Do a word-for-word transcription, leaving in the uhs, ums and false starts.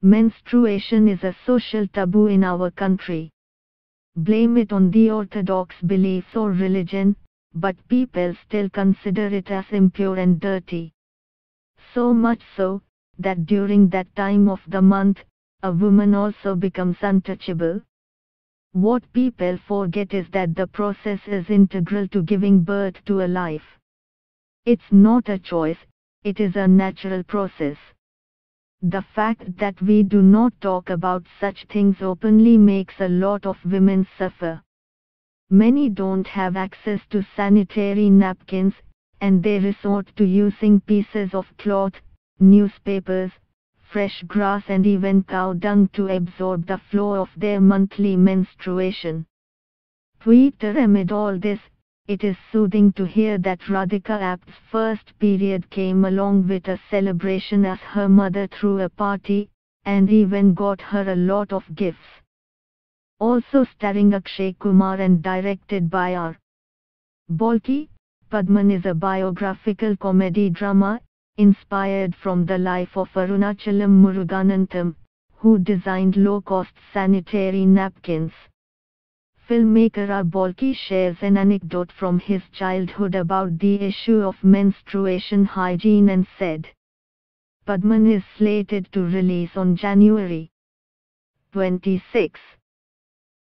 Menstruation is a social taboo in our country. Blame it on the orthodox beliefs or religion, but people still consider it as impure and dirty. So much so, that during that time of the month, a woman also becomes untouchable. What people forget is that the process is integral to giving birth to a life. It's not a choice, it is a natural process. The fact that we do not talk about such things openly makes a lot of women suffer. Many don't have access to sanitary napkins, and they resort to using pieces of cloth, newspapers, fresh grass and even cow dung to absorb the flow of their monthly menstruation. Twitter amid all this, it is soothing to hear that Radhika Apte's first period came along with a celebration as her mother threw a party, and even got her a lot of gifts. Also starring Akshay Kumar and directed by R. Balki, Padman is a biographical comedy drama, inspired from the life of Arunachalam Muruganantham, who designed low-cost sanitary napkins. Filmmaker R. Balki shares an anecdote from his childhood about the issue of menstruation hygiene and said, "Padman is slated to release on January twenty-sixth.